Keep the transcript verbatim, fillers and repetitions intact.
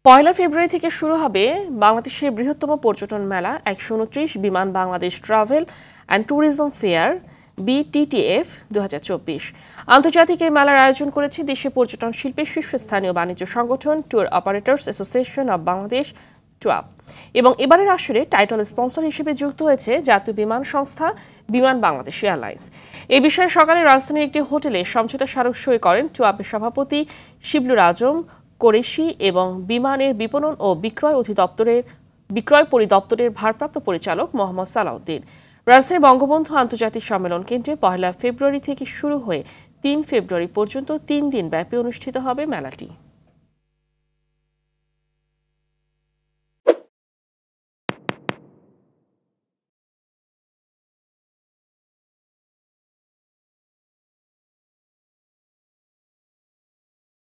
পয়লা ফেব্রুয়ারি থেকে শুরু হবে বাংলাদেশের বৃহত্তম পর্যটন মেলা একশো উনত্রিশ বিমান Bangladesh travel and tourism fair বিটিটিএফ দুই হাজার চব্বিশ। আন্তর্জাতিক এই মেলার আয়োজন করেছে দেশের পর্যটন শিল্পের শীর্ষস্থানীয় বাণিজ্য সংগঠন tour operators association of Bangladesh টুয়াব এবং এবারের আসরে টাইটল স্পন্সর হিসেবে যুক্ত হয়েছে জাতীয় বিমান সংস্থা বিমান বাংলাদেশ এয়ারলাইন্স। এই বিষয়ে সকালে রাজধানীর একটি হোটেলে সমঝোতা স্মারক সই করেন টুয়াবের সভাপতি শিবলুর আজম কোরেশি এবং বিমানের বিপণন ও বিক্রয় অধিদপ্তরের বিক্রয় পরিদপ্তরের ভারপ্রাপ্ত পরিচালক মোহাম্মদ সালাউদ্দিন। রাজধানীর বঙ্গবন্ধু আন্তর্জাতিক সম্মেলন কেন্দ্রে পয়লা ফেব্রুয়ারি থেকে শুরু হয়ে তিন ফেব্রুয়ারি পর্যন্ত তিন দিন ব্যাপী অনুষ্ঠিত হবে মেলাটি।